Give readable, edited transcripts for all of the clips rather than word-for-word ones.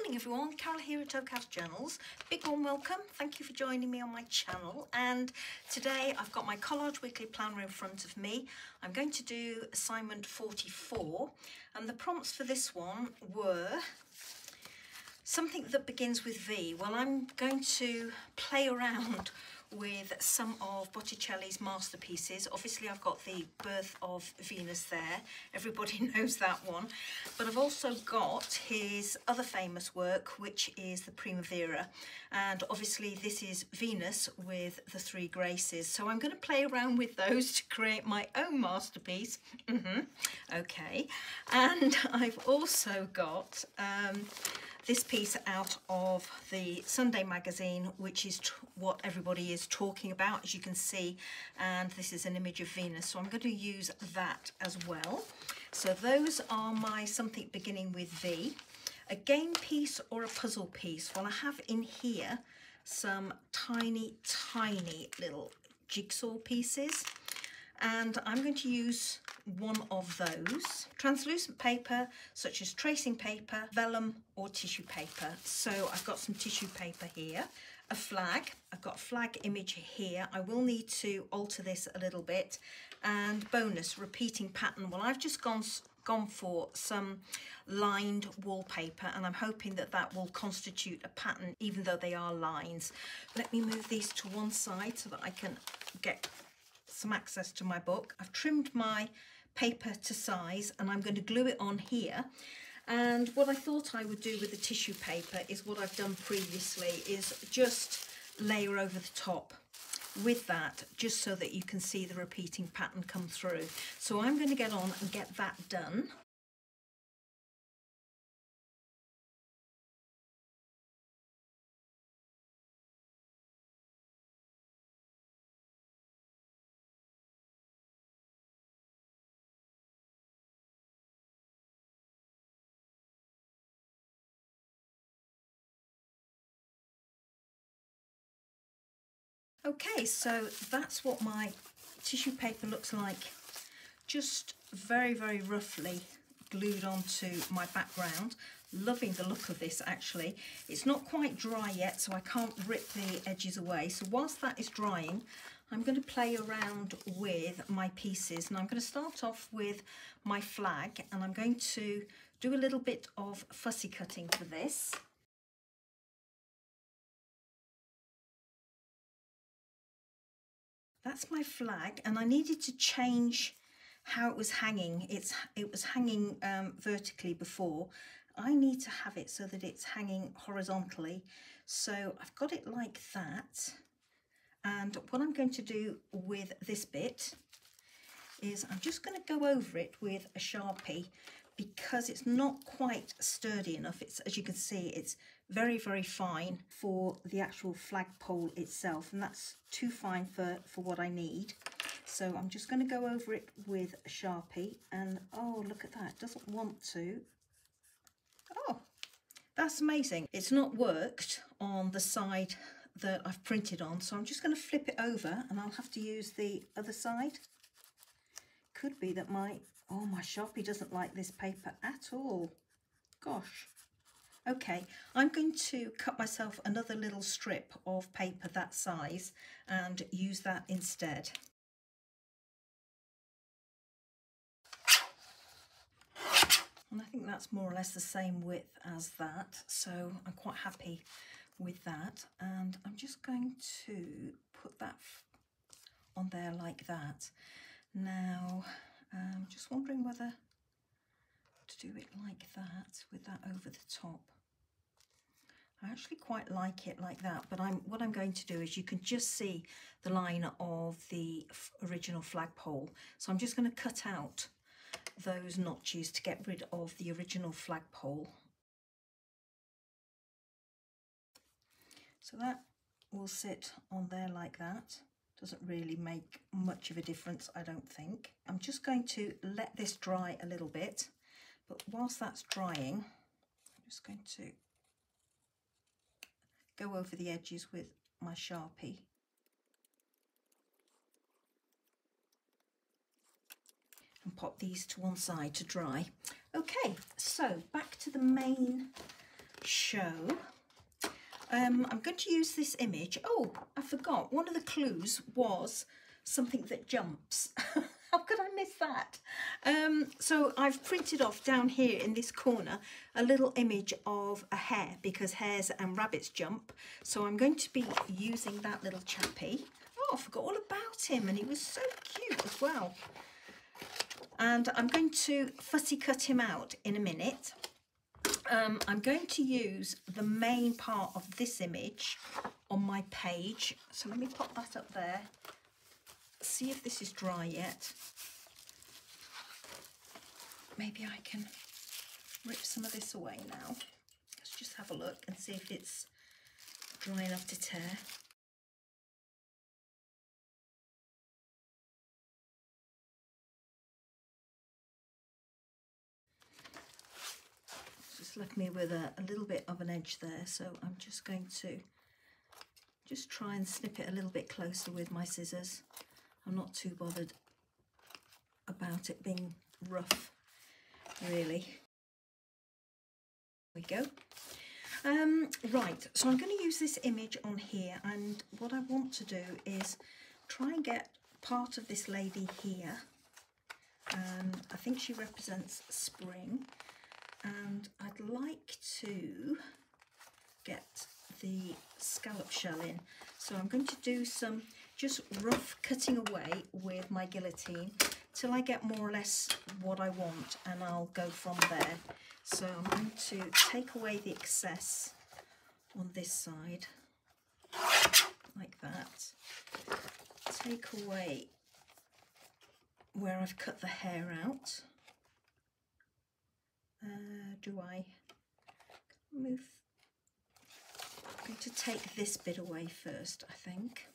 morning everyone, Carol here at Oakhouse Journals. Big warm welcome, thank you for joining me on my channel, and today I've got my Collage weekly planner in front of me. I'm going to do assignment 44 and the prompts for this one were something that begins with V. Well, I'm going to play around with some of Botticelli's masterpieces. Obviously I've got the Birth of Venus there, everybody knows that one, but I've also got his other famous work, which is the Primavera, and obviously this is Venus with the three Graces, so I'm going to play around with those to create my own masterpiece. Okay, and I've also got this piece out of the Sunday magazine, which is what everybody is talking about, as you can see, and this is an image of Venus, so I'm going to use that as well. So those are my something beginning with V. A game piece or a puzzle piece? Well, I have in here some tiny little jigsaw pieces, and I'm going to use one of those. Translucent paper such as tracing paper, vellum or tissue paper. So I've got some tissue paper here. A flag, I've got a flag image here. I will need to alter this a little bit. And bonus, repeating pattern. Well, I've just gone for some lined wallpaper, and I'm hoping that that will constitute a pattern even though they are lines. Let me move these to one side so that I can get some access to my book. I've trimmed my paper to size and I'm going to glue it on here. And what I thought I would do with the tissue paper is what I've done previously, is just layer over the top with that, just so that you can see the repeating pattern come through. So I'm going to get on and get that done. Okay, so that's what my tissue paper looks like, just very roughly glued onto my background. Loving the look of this actually. It's not quite dry yet, so I can't rip the edges away. So whilst that is drying, I'm going to play around with my pieces, and I'm going to start off with my flag, and I'm going to do a little bit of fussy cutting for this. That's my flag, and I needed to change how it was hanging. It was hanging vertically before. I need to have it so that it's hanging horizontally. So I've got it like that. And what I'm going to do with this bit is I'm just going to go over it with a Sharpie, because it's not quite sturdy enough. It's, as you can see, it's very fine for the actual flagpole itself, and that's too fine for what I need. So I'm just going to go over it with a Sharpie, and oh, look at that, it doesn't want to. Oh, that's amazing. It's not worked on the side that I've printed on, so I'm just going to flip it over and I'll have to use the other side. Could be that my Sharpie doesn't like this paper at all. Gosh. Okay, I'm going to cut myself another little strip of paper that size and use that instead. And I think that's more or less the same width as that, so I'm quite happy with that. And I'm just going to put that on there like that. Now, I'm just wondering whether to do it like that, with that over the top. I actually quite like it like that, but what I'm going to do is, you can just see the line of the original flagpole. So I'm just going to cut out those notches to get rid of the original flagpole. So that will sit on there like that. Doesn't really make much of a difference, I don't think. I'm just going to let this dry a little bit, but whilst that's drying, I'm just going to go over the edges with my Sharpie. And pop these to one side to dry. Okay, so back to the main show. I'm going to use this image. Oh, I forgot. One of the clues was something that jumps. How could I miss that? So I've printed off down here in this corner a little image of a hare, because hares and rabbits jump. So I'm going to be using that little chappy. Oh, I forgot all about him, and he was so cute as well. And I'm going to fussy cut him out in a minute. I'm going to use the main part of this image on my page. So let me pop that up there. See if this is dry yet. Maybe I can rip some of this away now. Let's just have a look and see if it's dry enough to tear. Just left me with a little bit of an edge there, so I'm just going to just try and snip it a little bit closer with my scissors. I'm not too bothered about it being rough, really. There we go. Right, so I'm going to use this image on here, and what I want to do is try and get part of this lady here. I think she represents spring, and I'd like to get the scallop shell in. So I'm going to do some just rough cutting away with my guillotine till I get more or less what I want, and I'll go from there. So I'm going to take away the excess on this side, like that. Take away where I've cut the hair out. Do I move? I'm going to take this bit away first, I think.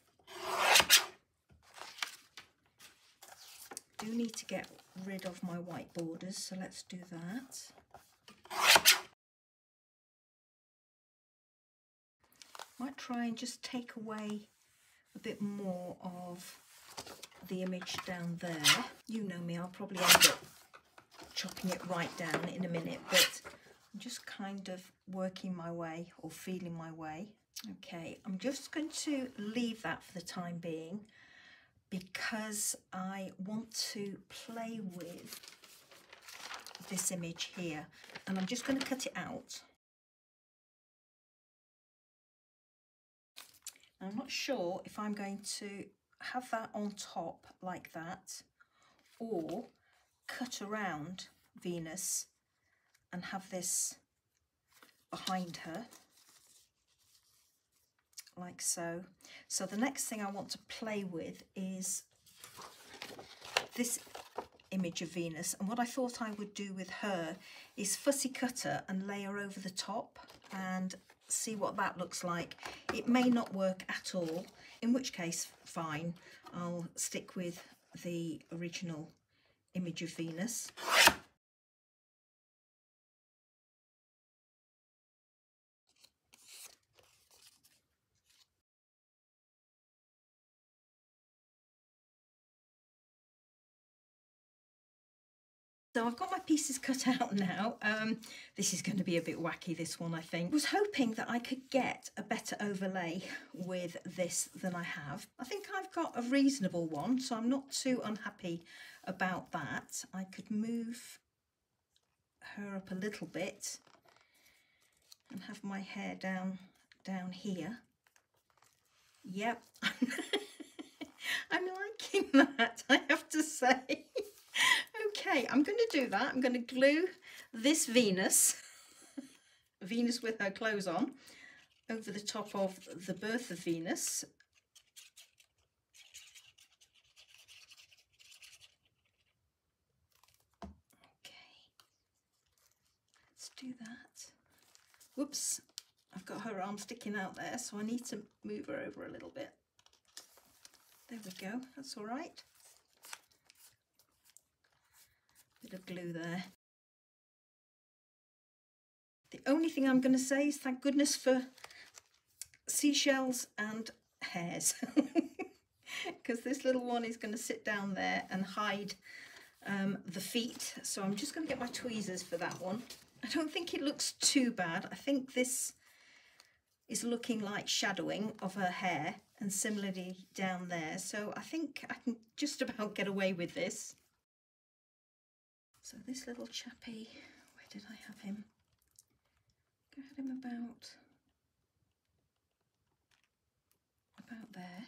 Do need to get rid of my white borders, so let's do that. Might try and just take away a bit more of the image down there. You know me, I'll probably end up chopping it right down in a minute, but I'm just kind of working my way, or feeling my way. Okay, I'm just going to leave that for the time being, because I want to play with this image here, and I'm just going to cut it out. I'm not sure if I'm going to have that on top like that, or cut around Venus and have this behind her, like so. So the next thing I want to play with is this image of Venus, and what I thought I would do with her is fussy cut her and lay her over the top and see what that looks like. It may not work at all, in which case fine, I'll stick with the original image of Venus. So I've got my pieces cut out now. This is going to be a bit wacky, this one, I think. I was hoping that I could get a better overlay with this than I have. I think I've got a reasonable one, so I'm not too unhappy about that. I could move her up a little bit and have my hair down here. Yep. I'm liking that, I have to say. Okay, I'm going to do that. I'm going to glue this Venus, Venus with her clothes on, over the top of the birth of Venus. Okay, let's do that. Whoops, I've got her arm sticking out there, so I need to move her over a little bit. There we go, that's all right. Bit of glue there. The only thing I'm going to say is thank goodness for seashells and hares, because this little one is going to sit down there and hide the feet. So I'm just going to get my tweezers for that one. I don't think it looks too bad. I think this is looking like shadowing of her hair, and similarly down there. So I think I can just about get away with this. So this little chappy, where did I have him? I had him about there.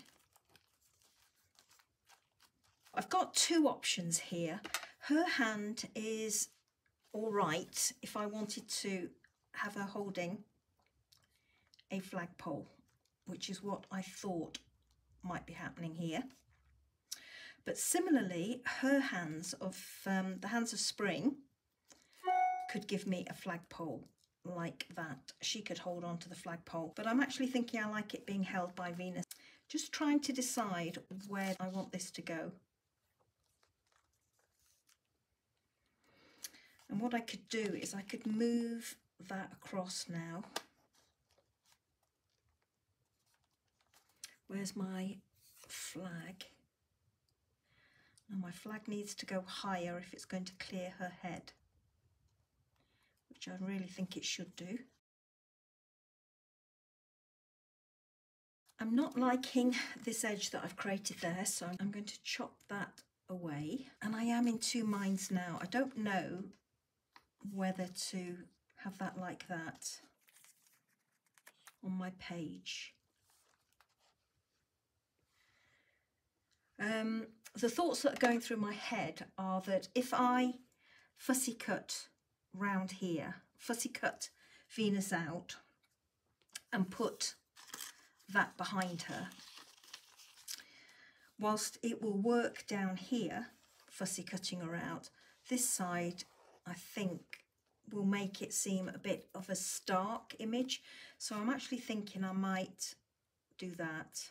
I've got two options here. Her hand is all right if I wanted to have her holding a flagpole, which is what I thought might be happening here. But similarly, her hands of the hands of Spring could give me a flagpole like that. She could hold on to the flagpole, but I'm actually thinking I like it being held by Venus. Just trying to decide where I want this to go. And what I could do is I could move that across now. Where's my flag? Now my flag needs to go higher if it's going to clear her head, which I really think it should do. I'm not liking this edge that I've created there, so I'm going to chop that away. And I am in two minds now. I don't know whether to have that like that on my page. The thoughts that are going through my head are that if I fussy cut round here, fussy cut Venus out and put that behind her, whilst it will work down here, fussy cutting her out, this side I think will make it seem a bit of a stark image. So I'm actually thinking I might do that.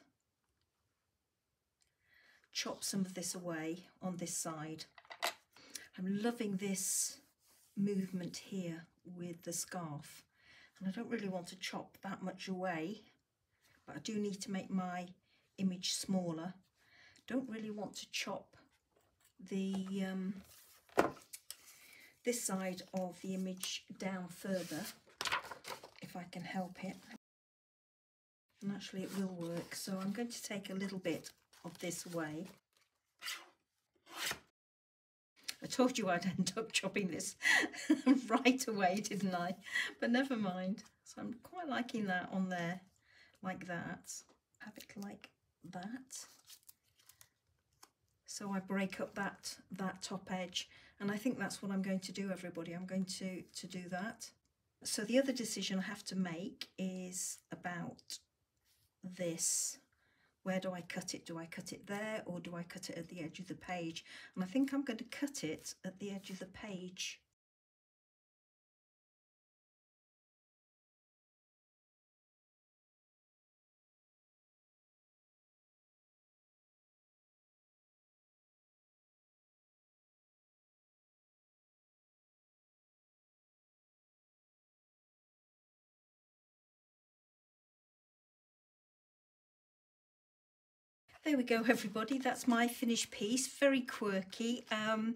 Chop some of this away on this side. I'm loving this movement here with the scarf, and I don't really want to chop that much away, but I do need to make my image smaller. Don't really want to chop the this side of the image down further if I can help it, and actually it will work. So I'm going to take a little bit of this away. I told you I'd end up chopping this right away, didn't I? But never mind. So I'm quite liking that on there, like that. Have it like that. So I break up that top edge, and I think that's what I'm going to do, everybody. I'm going to do that. So the other decision I have to make is about this. Where do I cut it? Do I cut it there, or do I cut it at the edge of the page? And I think I'm going to cut it at the edge of the page. There we go, everybody. That's my finished piece. Very quirky.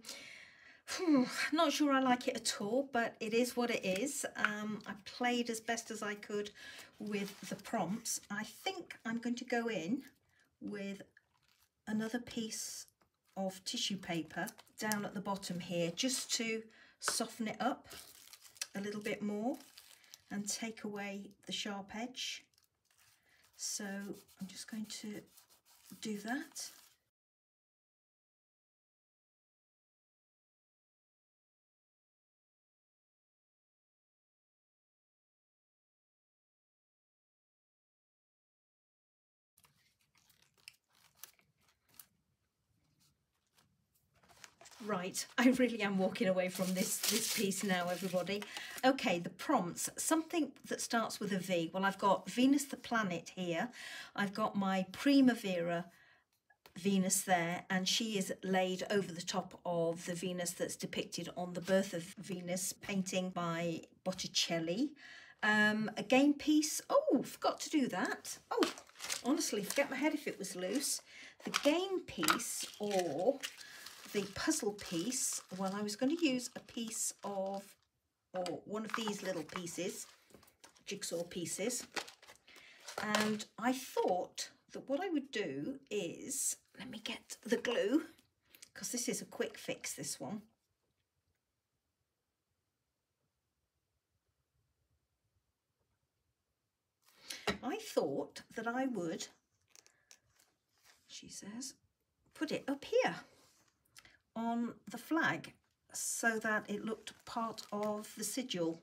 Not sure I like it at all, but it is what it is. I played as best as I could with the prompts. I think I'm going to go in with another piece of tissue paper down at the bottom here, just to soften it up a little bit more and take away the sharp edge. So I'm just going to do that. Right, I really am walking away from this piece now, everybody. Okay, the prompts, something that starts with a V. Well, I've got Venus the planet here. I've got my Primavera Venus there, and she is laid over the top of the Venus that's depicted on the Birth of Venus painting by Botticelli. A game piece. Oh, forgot to do that. Oh, honestly, forget my head if it was loose. The game piece, or the puzzle piece, well, I was going to use a piece of or one of these little pieces, jigsaw pieces, and I thought that what I would do is, let me get the glue, because this is a quick fix, this one. I thought that I would, she says, put it up here on the flag so that it looked part of the sigil.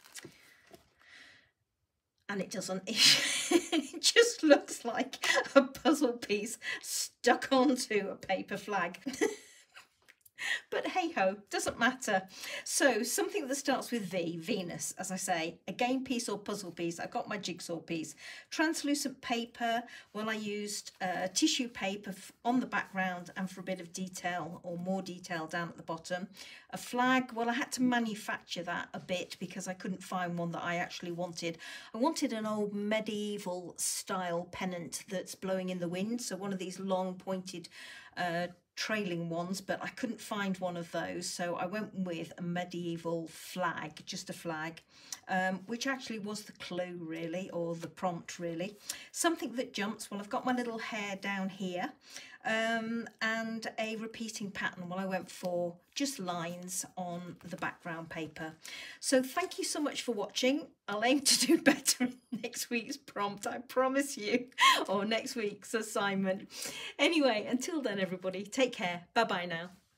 And it doesn't. It just looks like a puzzle piece stuck onto a paper flag. But hey ho, doesn't matter. So something that starts with V, Venus, as I say, a game piece or puzzle piece. I've got my jigsaw piece. Translucent paper, well, I used tissue paper on the background and for a bit of detail or more detail down at the bottom. A flag, well, I had to manufacture that a bit because I couldn't find one that I actually wanted. I wanted an old medieval style pennant that's blowing in the wind, so one of these long pointed trailing ones, but I couldn't find one of those, so I went with a medieval flag, just a flag, which actually was the clue really, or the prompt really. Something that jumps, well, I've got my little hair down here, and a repeating pattern. Well, I went for just lines on the background paper. So thank you so much for watching. I'll aim to do better in next week's prompt, I promise you, or next week's assignment. Anyway, until then, everybody, take care. Bye bye now.